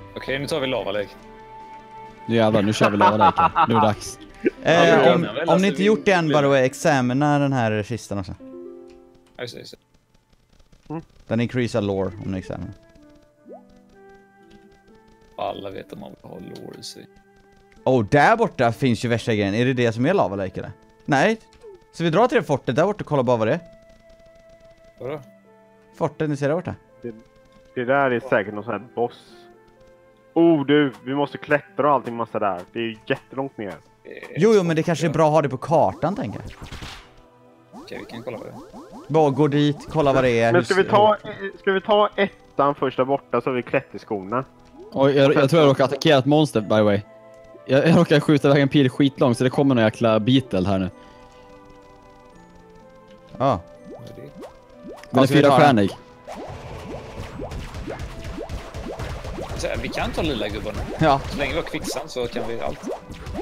Okej, nu tar vi lavalek. Nu jävlar, nu kör vi lavaleken. Nu är det dags. Om ni inte gjort det än, bara examina den här kistan också. Just det. Den increasar lore om ni examinar. Alla vet att man vill ha lore i sig. Där borta finns ju värsta grejen. Är det som är lavalek eller? Nej. Så vi drar till det fortet där borta och kollar bara vad det är. Vadå? Fortet, ni ser där borta. Det där är säkert någon sån här boss. Du, vi måste klättra och allting massa där. Det är ju jättelångt ner. Jo, men det kanske är bra att ha det på kartan, tänker jag. Okej, vi kan kolla på det. Bara gå dit, kolla vad det är. Men ska vi ta ettan först där borta så har vi klätterskorna. Och jag tror jag råkar attackera ett monster, by the way. Jag råkar skjuta iväg en pil skitlång så det kommer någon jäkla beetle här nu. Ja. Den är 4-stjärnig. Vi kan ta lilla gubbarna. Ja. Så länge vi har kvicksand så kan vi allt.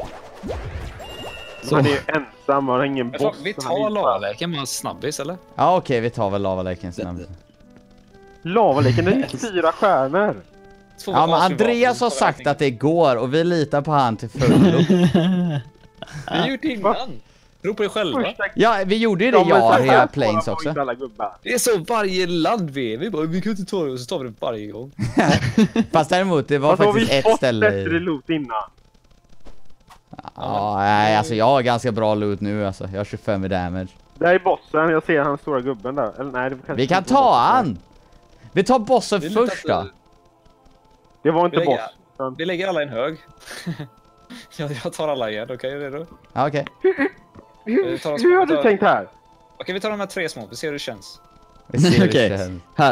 Så han är ju ensam, han har ingen boss. Vi tar lavaleken med en snabbis, eller? Ja, okej, vi tar väl lavaleken snabbt. Lavaleken är 4 stjärnor. Ja, men Andreas har sagt att det går och vi litar på han till fullo. Vi har gjort det innan. Tro på er själva. Ja, vi gjorde ju det i Aria Plains också. Det är så varje land vi bara, vi kan inte ta det och så tar vi det varje gång. Fast däremot, det var faktiskt ett ställe i... bättre loot innan. Ja, nej, alltså jag har ganska bra loot nu alltså. Jag har 25 i damage. Där är bossen, jag ser hans stora gubben där. Eller, nej, det vi kan ta han! Vi tar bossen först då. Det var inte boss. Vi lägger alla i en hög. Jag tar alla igen, okej? Är du redo? Ja, okej. Hur har du tänkt här? Okej, vi tar de här 3 små. Vi ser hur det känns. Okej, här.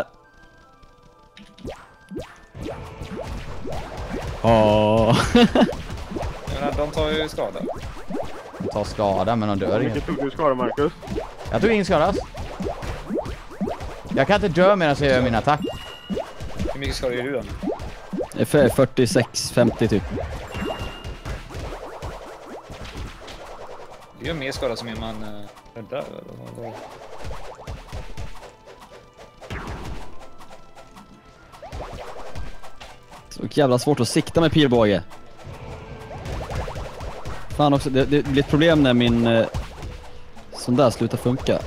De tar ju skada. De tar skada, men de dör inte. Vilket tog du skada, Marcus? Jag tog ingen skada. Jag kan inte dö medan jag gör min attack. Hur mycket skada gör du då? 46-50 typ. Det gör mer skada som är man räddar. Så jävla svårt att sikta med pilbåge. Fan också, det blir ett problem när min sån där slutar funka.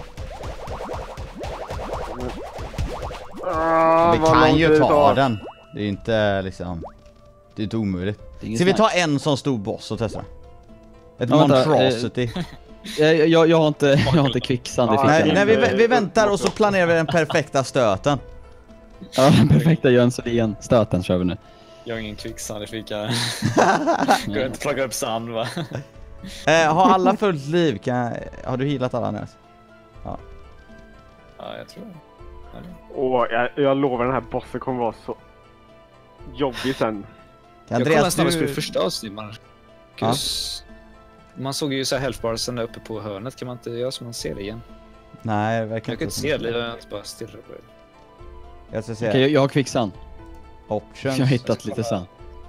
Vi kan ju ta den. Det är ju inte liksom... Det är inte omöjligt. Ska vi ta en sån stor boss och testa? Ett monstrosity. Jag har inte kvicksand i fickan. Nej, vi väntar och så planerar vi den perfekta stöten. Ja, den perfekta Jönssonligen stöten kör vi nu. Jag har ingen kvicksand i fickan. Går inte plocka upp sand, va? Har alla fullt liv? Har du healat alla nu? Ja, jag tror det. Jag lovar, den här bossen kommer vara så jobbig sen. Jag kollade snabbast på det första avsnitt, Marcus. Man såg ju så här healthbarsen där uppe på hörnet. Kan man inte göra så man ser det igen? Nej, verkligen. Jag kan inte se det, jag inte bara stirrar på det. Jag ska se. Okej, jag har kvicksand. Options. Jag har hittat lite sand.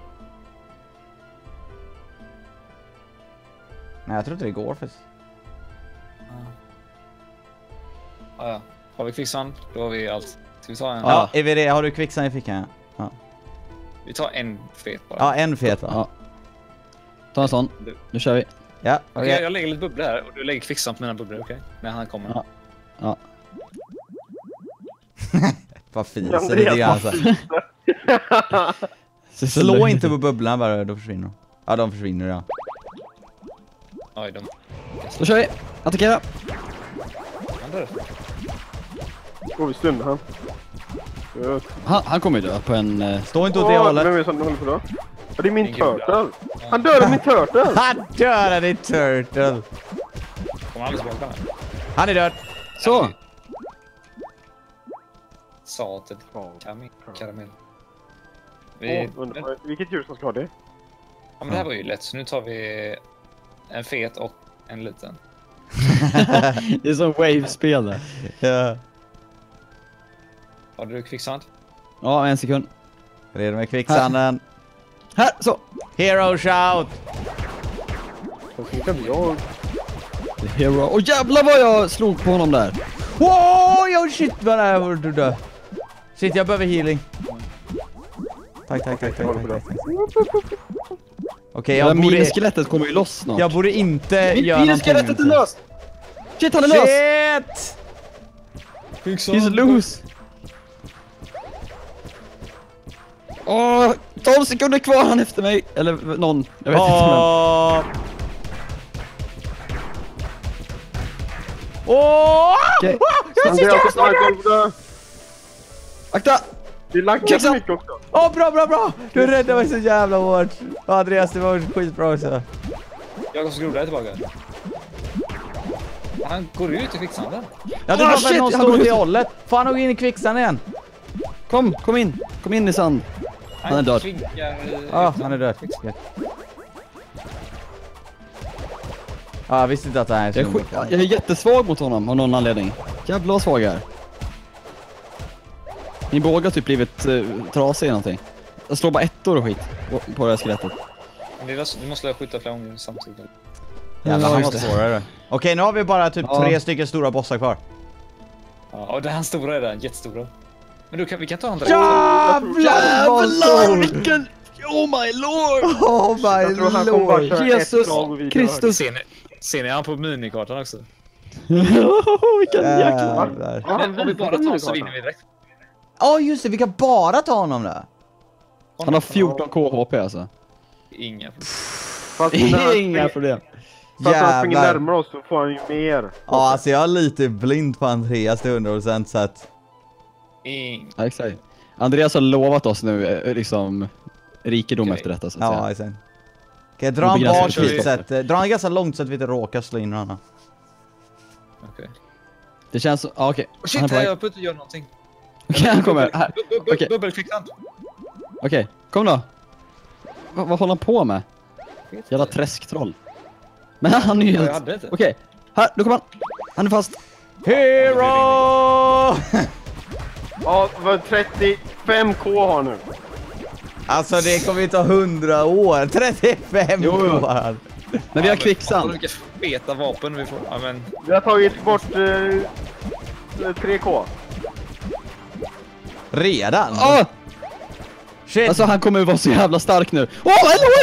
Nej, jag tror inte det går faktiskt. Ja. Har vi kvicksand, då har vi allt. Ska vi ta en? Ja, är vi det? Har du kvicksand i fickan? Ja. Vi tar en fet bara. Ja, en fet va? Ja. Ta en sån. Nu kör vi. Ja, okej. Jag lägger lite bubblor här och du lägger kvicksand på mina bubblor, okej? När han kommer. Ja. Vad fiser det är alltså. Slå inte på bubblan bara, då försvinner de. Ja, de försvinner, ja. Oj, Då kör vi. Attackera. Vi stundar han. Han kommer ju dö på en... Stå inte åt det hållet. Vem är det som håller på då? Det är min turtle. Han dödade min turtle. Han dödade din turtle. Kom alldeles tillbaka. Han är död. Så. Salted. Karamell. Vilket djur som ska ha det? Ja, men det här var ju lätt. Så nu tar vi en fet och en liten. Det är som wave-spel där. Ja. Har du kvicksand? Ja, en sekund. Redo med kvicksanden. Här, så. Hero shout. Hero. Åh jävlar vad jag slog på honom där. Wow, shit vad det här var du dö. Shit, jag behöver healing. Tack. Okej, Det där jag borde... miniskelettet kommer ju loss snart. Jag borde inte göra någonting. Miniskelettet är löst! Shit, han är lös! Shit! He's loose! 12 sekunder kvar, han efter mig. Eller någon, jag vet inte vem. Okej. Akta! Du laggar så mycket också. Bra! Du räddade mig så jävla hårt. Andreas, det var skitbra också. Jag går så groda tillbaka. Han går ut i kvicksanden. Ja, det var väl någon stod i hållet. Fan, han går in i kvicksanden igen. Kom in i sand. Han är död. Han är död. Jag visste inte att det här är så. Jag är jättesvag mot honom av någon anledning. Jävla svag här. Min båge har typ blivit trasig eller någonting. Jag slår bara ettor och skit på det här skelettet. Du måste skjuta flera gånger samtidigt. Jävlar, han var svårare. Okej, nu har vi bara typ 3 stycken stora bossar kvar. Ja, och den stora är den, jättestora. Men vi kan ta andra. Jävlar, vilken... Oh my lord! Oh my lord! Jesus Kristus! Ser ni han på minikartan också? Vilken jäkla... Men om vi bara tar så vinner vi direkt. Just det, vi kan bara ta honom där. Han har 14k HP alltså. Inga problem. Fast han springer närmare oss så får han ju mer. Ja, alltså jag är lite blind på Andreas till 100% så att... Ja, exakt. Andreas har lovat oss nu liksom rikedom efter detta så att säga. Ja, exakt. Okej, dra han bak lite så att... Dra han ganska långt så att vi inte råkar slå in varandra. Okej. Det känns så... okej. Shit, jag får inte göra någonting. Okej, han kommer. Här. Bubbelkvicksand. Okej, kom då. Vad håller han på med? Jävla träsktroll. Men han är ju helt... Okej, här, nu kommer han. Han är fast. Hero! Ja, vad 35k har nu. Alltså det kommer ju ta 100 år. 35 år. Men vi har kvicksand. Vilka feta vapen vi får. Ja, men... Vi har tagit bort 3k. Redan? Shit. Alltså han kommer ju vara så jävla stark nu. Lord!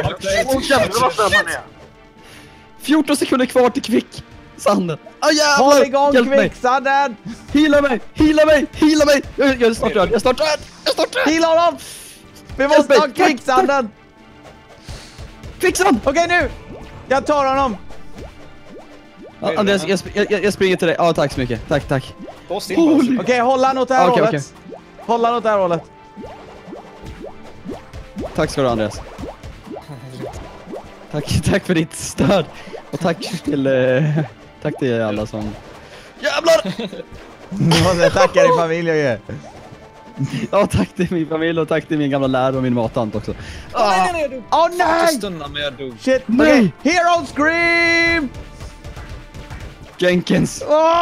14 sekunder kvar till kvicksanden. Jävlar! Håll igång kvicksanden! Heala mig! Jag är snart död! Heala honom! Vi måste ha kvicksanden! Kvicksand! Okej, nu! Jag tar honom! Andreas, jag springer till dig. Tack så mycket. Tack. Okej, håll han åt det här hållet. Håll han åt det här hållet. Tack ska du, Andreas. Tack för ditt stöd. Och tack till alla som... Jävlar! Du måste tacka din familj och Ja, tack till min familj och tack till min gamla lärare och min matant också. Nej! Jag dog. Shit, nej! Hero scream! Jenkins.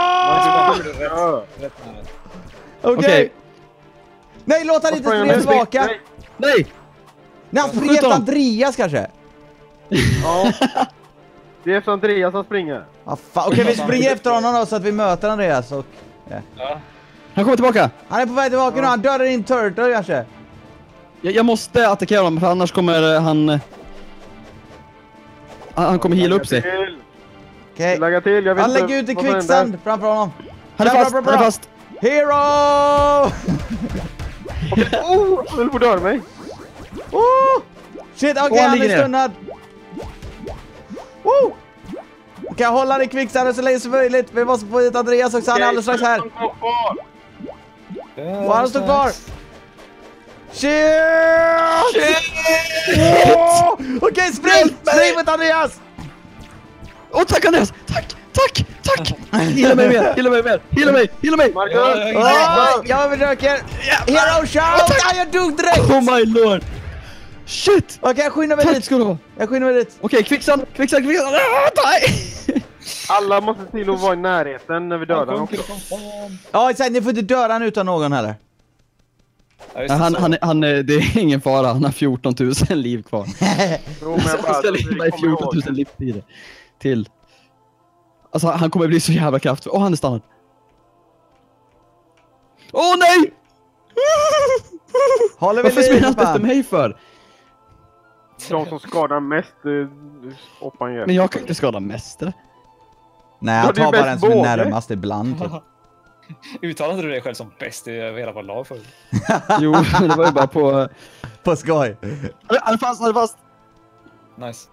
Okej. Nej, låt han inte springa tillbaka. Nej! Nej, han springer efter Andreas kanske. Ja. Det är efter Andreas som springer. Okej, vi springer efter honom då så att vi möter Andreas och... Ja. Han kommer tillbaka. Han är på väg tillbaka nu, han dödar in Turtle kanske. Jag måste attackera honom för annars kommer han... Han kommer heala upp sig. Okej. Lägga till, jag vet han inte lägger ut i vad som kvicksand framför honom. Han är fast. Hero! Han vill på döda mig. Shit, okej, han är stunnad. Okej, hålla han i kvicksanden så länge som möjligt. Vi måste få ut Andreas också, han är alldeles strax här. Han står kvar. Shit! Okej, spring mot Andreas! Tack Andreas! Tack! Hila mig mer! Jag försöker! Hero shout! Jag dog direkt! Oh my lord! Shit! Okej, jag skyndar mig dit! Jag skyndar mig dit! Okej, kvicksand! Alla måste till att vara i närheten när vi dödar dem. Ja, ni får inte döda han utan någon heller. Han det är ingen fara, han har 14 000 liv kvar. Jag ska leva i 14 000 livstider till. Alltså han kommer bli så jävla kraftfull. Han är stannad. Nej! Håller vi Varför springer liv han fan? efter mig för? De som skadar mest hoppar igen. Men jag kan inte skada mest, eller? Nej, Ja, jag det är tar bara bäst den som är båge. närmast ibland typ. Uttalade du dig själv som bäst i hela vårt lag förut? Jo, men det var ju bara på... På skoj. Han är fast! Nice.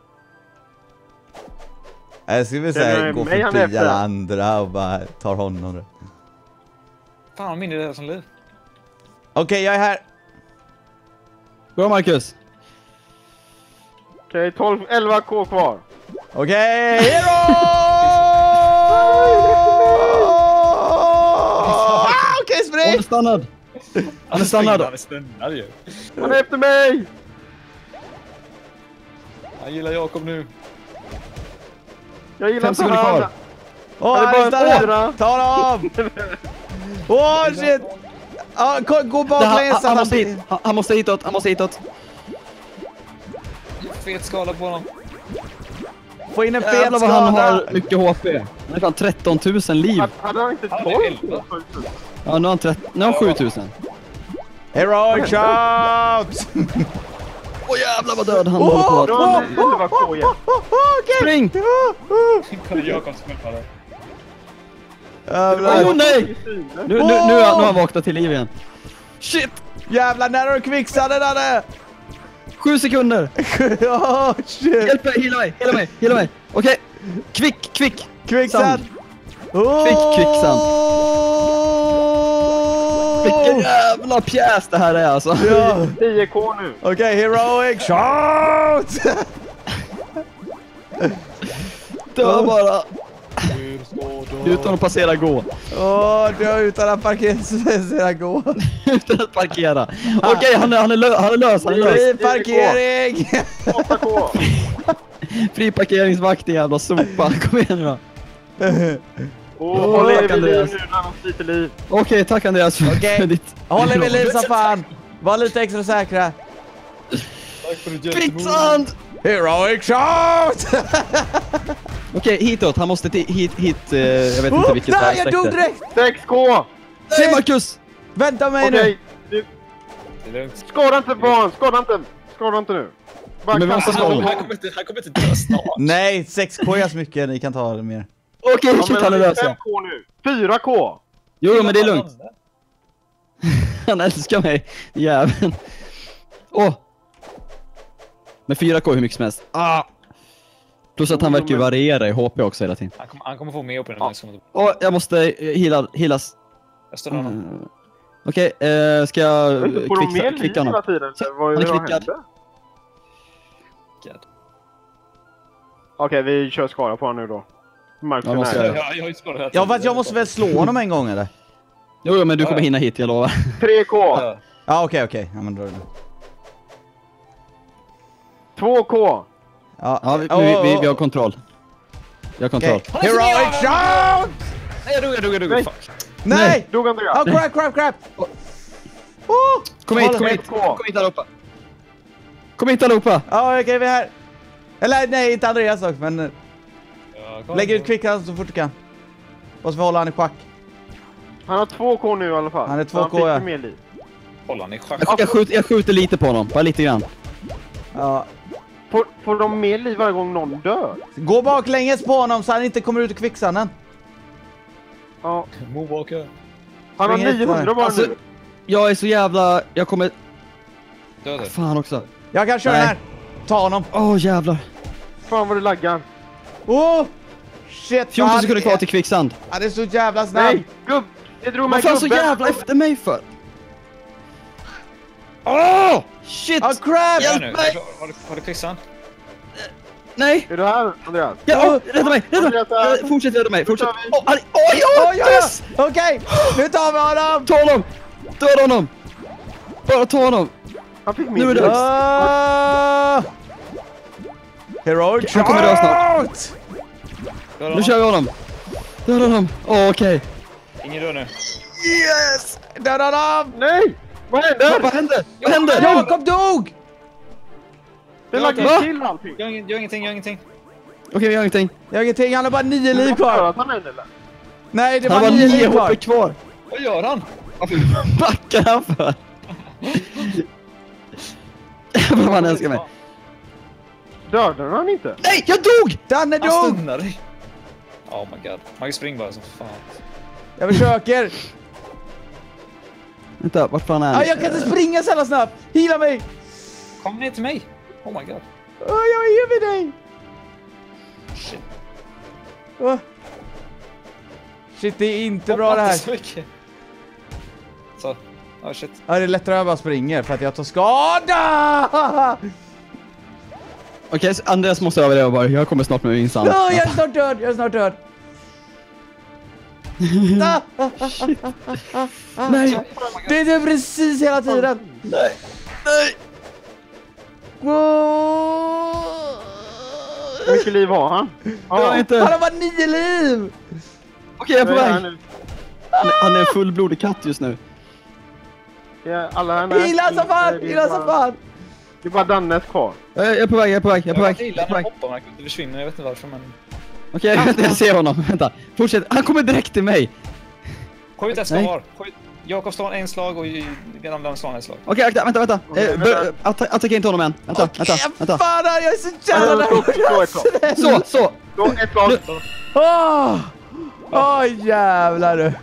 Jag skulle vilja säga gå mig han förbi efter. alla andra och bara tar honom. Fan vad mindre det är som liv. Okej, jag är här. Bra, Marcus! Okej, 11k kvar. Okej, hero! Okej, Han spring! är stannad! Han är stannad! Han är stannad ju. Han är efter mig! Han gillar Jakob nu. Jag gillar 5 inte sekunder han. kvar. Åh, Han är han är bara stannad! fyra. Ta dem! Åh, shit! Ja, gå baklänges. Han måste hitåt, han måste hitåt. Fet skala på honom. Få in en fet Jävlar vad han skada. har mycket HP. Han är fan 13 000 liv. Hade han inte 12? Ja, nu har han 7 000. Heroic shout! Åh jävlar vad död han håller på. Då har han 11k igen. Spring! Kolla Jakob som spelar det. Jävlar. Åh nej! Nu har han vaknat till liv igen. Shit! Jävlar, när har du kvicksande där? 7 sekunder! Åh, shit! Hjälp mig, hela mig! Okej! Kvicksand! Kvicksand! Kvicksand! Vilken jävla pjäs det här är alltså! Ja. 10k nu. Okej, heroic shout! Det var bara... Utan att passera gå. Åh, du har utan att parkera gå. Utan att parkera. Okej, han är lös. Fri parkering! 8k. Fri parkeringsvakt, jävla sopa. Kom igen nu då. Håll tack, i liv Andreas. nu när han sliter liv. Okej, tack Andreas för Okej. ditt... Håller vi liv som fan. Var lite extra säkra. Kvicksand! Heroic shout! Okej, hitåt. Han måste hit. Jag vet inte vilket Nej, jag dog direkt! 6k. Se Marcus! Vänta mig Okej. nu! Det är lugnt. Skada inte barn. Skada inte nu. Bara Men vi måste kasta skada. honom. Han kommer inte dö snart. Nej, 6k är så mycket. Ni kan ta det mer. Okej, Ja, shit, men han är lös. 5k nu. 4k. Jo, men det är lugnt. Han älskar mig, jäveln. Åh! Med 4k hur mycket som helst. Plus att han verkar ju variera i HP också hela tiden. Han kommer få mer upp i den här. Åh, jag måste healas. Jag står honom. Okej, ska jag Får de mer liv kvicka hela honom? tiden? Så, Vad han är vad klickad. hände? Okej, vi kör skada på honom nu då. Marcus Jag måste är göra nära. det. Jag har ju skålat hela Ja, tiden. fast jag måste väl slå honom en gång eller? Jo, men du kommer hinna hit, jag lovar. 3k. Ja, okej. Ja, men då är det. 2k. Ja, vi har kontroll. Vi har kontroll. Okej. Heroic shout! Nej, jag dog. Nej. Fuck. Nej! Dog Andreas. Oh, crap! Kom hit allihopa. Kom hit allihopa. Ja, okej, vi är här. Eller nej, inte Andreas dock, men Ja, kom lägg igen. ut kvickand så fort du kan. Och så får hålla han i schack. Han har 2k nu i alla fall. Han är 2K, fick ja. mer liv. Hålla han i schack. Jag skjuter lite på honom, bara lite grann. Ja. Får de mer liv varje gång någon dör? Gå baklänges på honom så han inte kommer ut ur kvicksanden. Ja. Moonwalker. Han har Spring hit, 900 bara Alltså, nu. jag är så jävla... Jag kommer... Död. Fan också. Jag kan köra Nej. den här. Ta honom. Jävlar. Fan vad det laggar. Shit. 14 fan. sekunder kvar till kvicksand. Han är så jävla snabb. Nej, gubb! Jag drog mig Vad fan så jävla efter mig för? Shit! Oh crap! Ja, nu. Hjälp mig! Har du kvissan? Nej! Är du här, Andreas? Ja, rädda mig! Fortsätt rädda mig, fortsätt! Yes! Okej, nu tar vi honom! Ta honom! Döda honom! Bara ta honom! Han fick Nu är min det liv. Heroic Han kommer dö snart. shout! Nu kör vi honom! Döda honom! Okej! Ingen dör nu. Yes! Döda honom! Nej! Vad händer? Vad hände? Vad hände? Jakob dog! Det Va? laggar till allting. Gör ingenting. Okej, vi gör ingenting. Jag har ingenting, han har bara 9 liv kvar. Han är eller? Nej, det Han var var 9 9 liv kvar. HP kvar. Vad gör han? Varför backar han för? Vad man älskar mig. Dödade han inte? Nej, jag dog! Danne Han dog! stunnar dig. Oh my god. Man kan springa bara som fan. Jag försöker. Vänta, vart fan är han? Jag kan inte springa så jävla snabbt. Hila mig. Kom ner till mig. Oh my god. Jag är med dig. Shit. Shit, det är inte bra det här. Så mycket. Så. Oh shit. Ja, det är lättare att jag bara springer för att jag tar skada. Okej, så Andreas måste överleva bara. Jag kommer snart med min sand. Jag är snart död. Nej. Det är precis hela tiden. Nej. Hur mycket liv har han? Jag har inte. Han har bara 9 liv. Okej, jag är på Vad är väg. han nu? Han är en fullblodig katt just nu. Ja, alla här med. Hila som fan. Det är bara Dannes kvar. Jag är på väg. Jag gillar när han hoppar, men det försvinner. Jag vet inte varför, men... Okej, jag ser honom. Vänta. Fortsätt. Han kommer direkt till mig. K1 ska var. Jakob slår en slag och Grandland slår en slag. Okej, vänta. Attackera inte honom än. Vänta. Fan, jag är så jävla Så. Då ett slag. Jävlar du.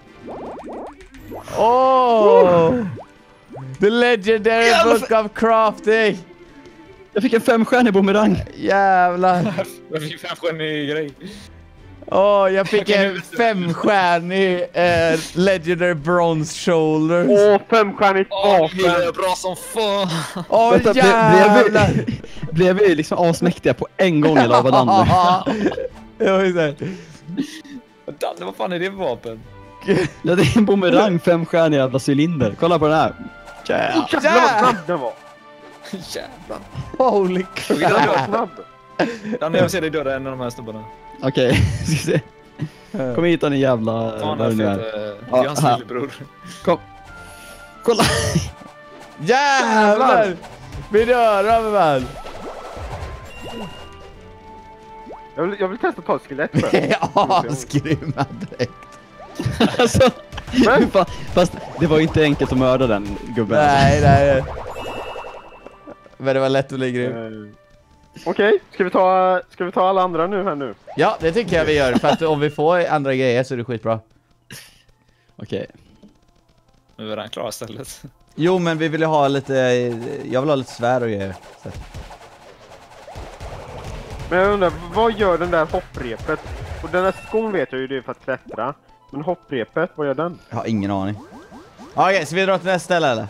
The legendary book of crafting. Jag fick en 5-stjärnig bumerang. Jävlar. Jag fick 5-stjärnig grej. Jag fick en 5-stjärnig legendary bronze shoulder. 5-stjärnigt vapen. Det är bra som fan. Vänta, Jävlar. blev vi liksom asmäktiga på en gång i lavaland? Danne, vad fan är det för vapen? Ja, det är en bumerang, 5-stjärnig jävla cylinder. Kolla på den här. Jävlar vad snabb den var. Jävlar. Holy crap. Danne, jag vill se dig döda en av de här snubbarna. Okej, ska se. Kom hit, ni jävla... Fan, vad det nu är. det är hans här. lillebror. Kom. Kolla. Jävlar. Vi rör av väl. Jag vill testa att ta ett skelett för. Skrymma direkt. Alltså, fast det var ju inte enkelt att mörda den gubben. Nej. Men det var lätt att bli grym. Okej, ska vi ta alla andra nu? Ja, det tycker jag vi gör. För att om vi får andra grejer så är det skitbra. Okej. Nu är den klar istället. Jo, men vi vill ju ha lite... Jag vill ha lite svär och grejer. Så. Men jag undrar, vad gör den där hopprepet? Och den där skon vet jag ju, det är för att klättra. Men hopprepet, vad gör den? Jag har ingen aning. Okej, så vi drar till nästa ställe eller?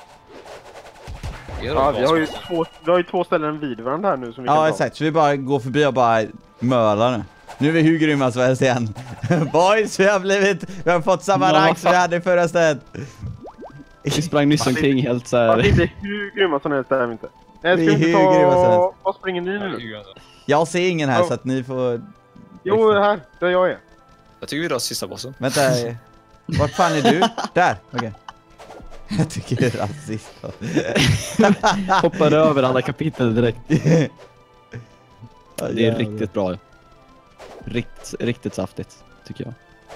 Ja, vi har ju två ställen vid varandra här nu som vi kan ta. Exakt. Så vi bara går förbi och bara mölar nu. Nu är vi hur grymma som helst igen. Boys, vi har fått samma rank som vi hade i förra stället. Vi sprang nyss omkring helt så här. Det är inte hur grymma som helst, det är vi inte. Vi är hur grymma som helst. Vad springer ni nu? Jag ser ingen här så att ni får... Jo, här, där jag är. Jag tycker vi drar sista bossen. Vänta, vart fan är du? Där, okej. Jag tycker det är rasist. Hoppar över alla kapitel direkt. Det är riktigt bra. Riktigt saftigt, tycker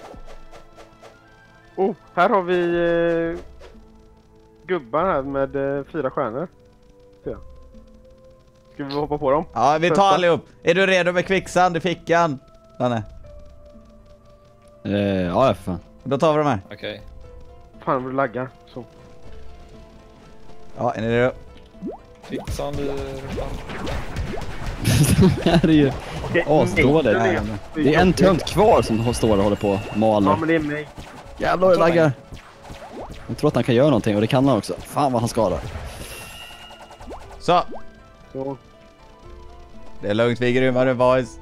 jag. Här har vi gubbar här med 4 stjärnor. Ska vi hoppa på dem? Ja, vi tar allihop. Är du redo med kvicksand i fickan? Danne? Ja, för fan. Då tar vi de här. Okej. Fan, vad du laggar. Så. Ja, är ni redo? Kvicksand i... Det här är ju asdåligt. Det är en tönt kvar som står och håller på och maler. Ja, men det är mig. Jävlar, det laggar. Jag tror att han kan göra någonting och det kan han också. Fan vad han skadar. Så. Så. Det är lugnt, vi är grymma nu, boys.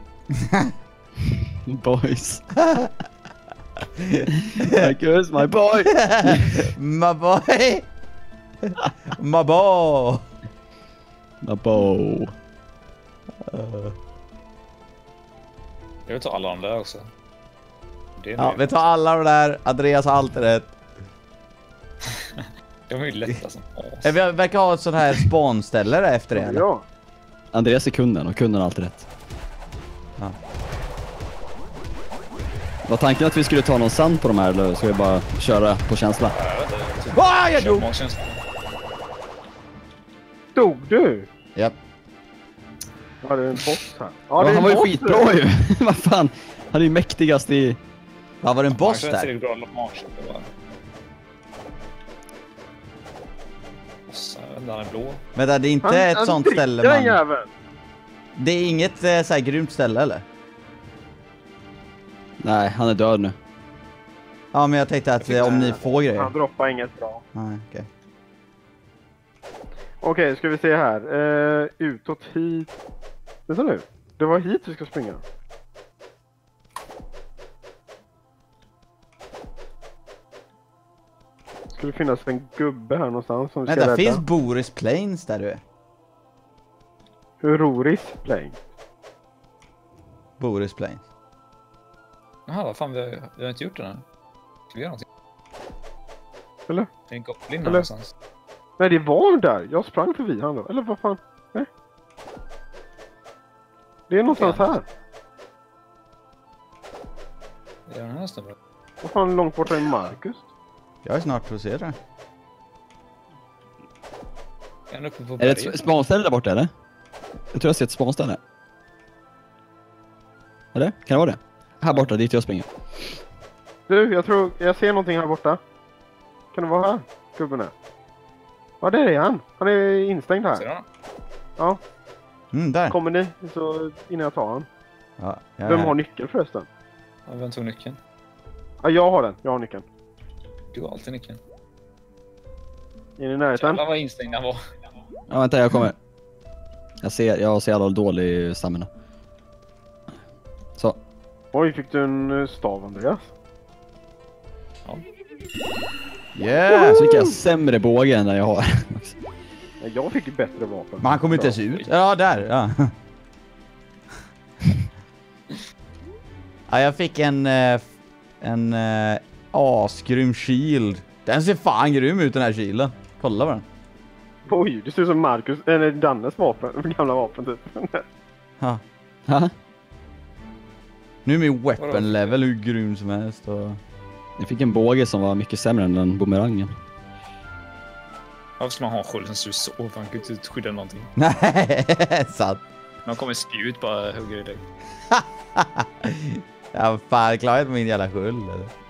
Boys. Marcus, my boy. My boy. My boy. My bow. Jag vill ta alla de där också. Det är Ja, vi tar alla de där. Andreas har alltid rätt. De är ju lätta som Vi verkar ha ett sån här spawnställe där efter det, eller? Ja. Andreas är kunden och kunden har alltid rätt. Ja. Var tanken att vi skulle ta någon sand på de här eller ska vi bara köra på känsla? Jag dog! Dog du? Japp. Ja, det är en boss här. Ja, det är han var ju boss, skitbra ju. Vad fan? Han är ju mäktigast i... Ja, var det en boss där? Jag vet inte, han är blå. Men det är inte ett sånt ställe man... Jäveln. Det är inget så här grymt ställe eller? Nej, han är död nu. Ja, men jag tänkte att om ni får grejer. Han droppar inget bra. Nej, okej. Okej, ska vi se här. Utåt hit. Vänta nu. Det var hit vi ska springa. Skulle finnas en gubbe här någonstans som vi ska Men där rädda. finns Boris Plains där du är. Roris Plain. Boris Plains. Jaha, vad fan, vi har inte gjort den här. Ska vi göra någonting? Eller? Det är en goblin här Eller? någonstans. Nej, det var där. Jag sprang förbi han då. Eller vad fan? Nej. Det är någonstans här. Det är den här snubben. Vad fan långt borta är Marcus? Jag är snart för se det. Är uppe på Är det berget? ett spanställe där borta eller? Jag tror jag ser ett spanställe. Eller? Kan det vara det? Här borta, dit jag springer. Du, jag tror jag ser någonting här borta. Kan det vara här? Gubben är. Ja, det är han. Han är instängd Ser du här. han? Ja, Där. kommer ni så innan jag tar han. Ja, Vem har nyckel förresten? Ja, vem tog nyckeln? Ja, jag har den. Jag har nyckeln. Du har alltid nyckeln. Är ni i närheten? Jävlar vad instängd han var. Ja, vänta, jag kommer. Jag har så jävla dålig stamina. Så. Oj, fick du en stav, Andreas? Yeah! Så fick jag sämre båge än den jag har. Nej, jag fick ju bättre vapen. Men han kommer inte ens ut. Ja, där. Ja. Ja, jag fick en asgrym shield. Den ser fan grym ut, den här shielden. Kolla på den. Oj, det ser ut som Marcus, eller Dannes vapen, gamla vapen typ. Ja. Ha? Nu är min weapon level hur grym som helst. Och... Jag fick en båge som var mycket sämre än den bumerangen. Varför ska man ha en sköld som ser så? Man kan inte skydda någonting. Nej, sant. Man kommer spjut bara hugger i dig. Jag har fan klarat min jävla sköld. Eller?